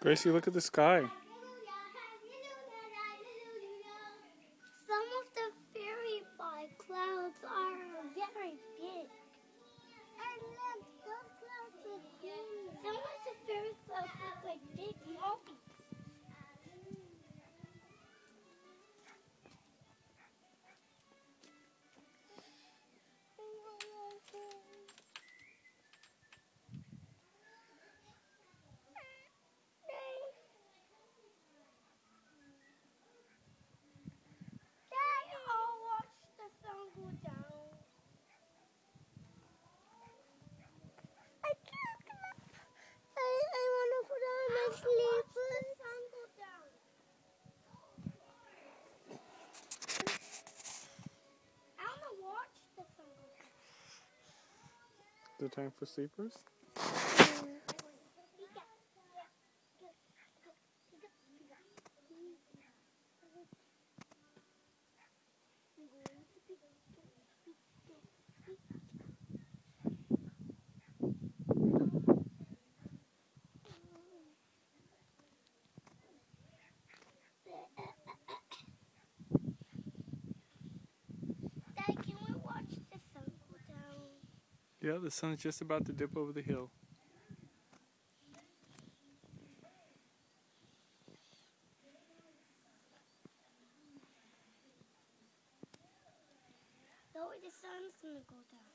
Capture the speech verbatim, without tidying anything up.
Gracie, look at the sky. Some of the fairy by clouds are very big. And look, those clouds are big. Some of the fairy clouds look like big monkeys. The time for sleepers? Dad, can we watch the sun go down? Yeah, the sun's just about to dip over the hill. No, the sun's gonna go down.